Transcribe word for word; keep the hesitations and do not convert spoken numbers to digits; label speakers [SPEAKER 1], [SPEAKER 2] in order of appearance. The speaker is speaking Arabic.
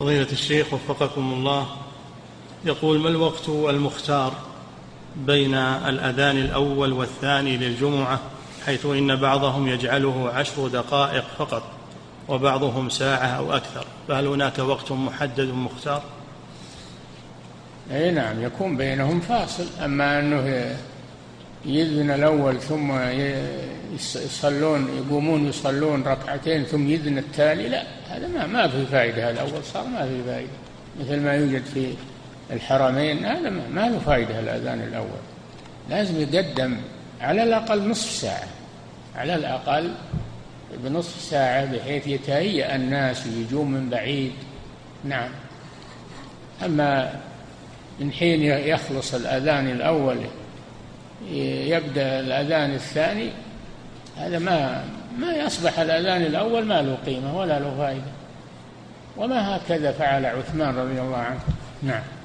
[SPEAKER 1] فضيلة الشيخ وفقكم الله، يقول: ما الوقت المختار بين الأذان الأول والثاني للجمعة، حيث إن بعضهم يجعله عشر دقائق فقط وبعضهم ساعة أو أكثر، فهل هناك وقت محدد مختار؟
[SPEAKER 2] أي نعم، يكون بينهم فاصل. أما أنه يذن الأول ثم يصلون يقومون يصلون ركعتين ثم يذن التالي، لا، هذا ما ما في فائدة. الأول صار ما في فائدة، مثل ما يوجد في الحرمين، هذا ما, ما له فائدة. الأذان الأول لازم يقدم على الأقل نصف ساعة، على الأقل بنصف ساعة، بحيث يتهيأ الناس ويجون من بعيد. نعم. أما من حين يخلص الأذان الأول يبدأ الأذان الثاني، هذا ما ما يصبح الأذان الأول ما له قيمة ولا له فائدة. وما هكذا فعل عثمان رضي الله عنه. نعم.